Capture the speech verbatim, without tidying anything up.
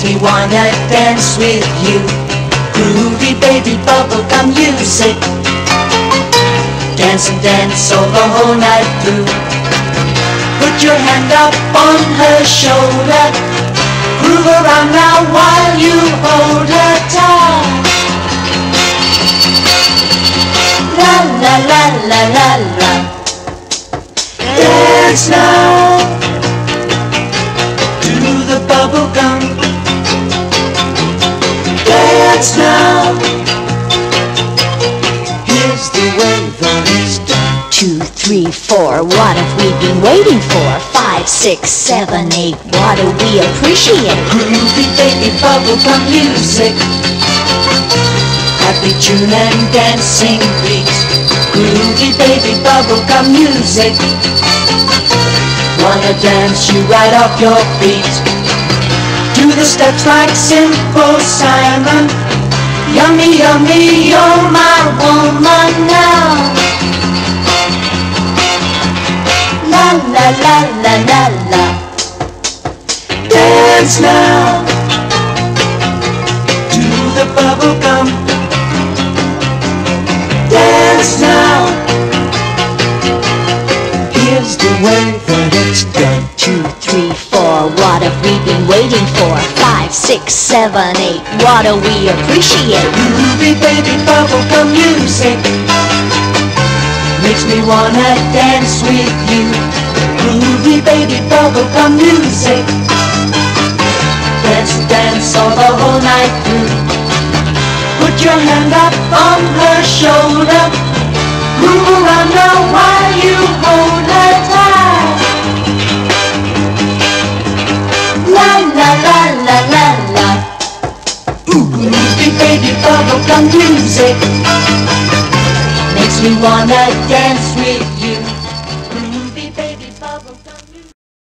me wanna dance with you. Groovy baby bubblegum music. Dance and dance all the whole night through. Put your hand up on her shoulder. Groove around now while you hold her tight. La la la la la la. Dance now to the bubblegum. Dance now. Here's the way that it's done. Two, three, four, what have we been waiting for? Five, six, seven, eight, what do we appreciate? Groovy baby bubblegum music. Happy tune and dancing beat. Groovy baby bubblegum music. Wanna dance you right off your feet. Do the steps like Simple Simon. Yummy, yummy, you're my woman now. La la la la la la. Dance now to the bubblegum. Dance now. Here's the way that it's done. Two, three, four, what have we been waiting for? Five, six, seven, eight, what do we appreciate? Groovy baby bubblegum music makes me wanna dance with you. Groovy baby bubblegum music. Dance, dance all the whole night through. Put your hand up on her shoulder. Move around now while you hold her tight. La la la la la la. Groovy baby bubblegum music makes me wanna dance with you.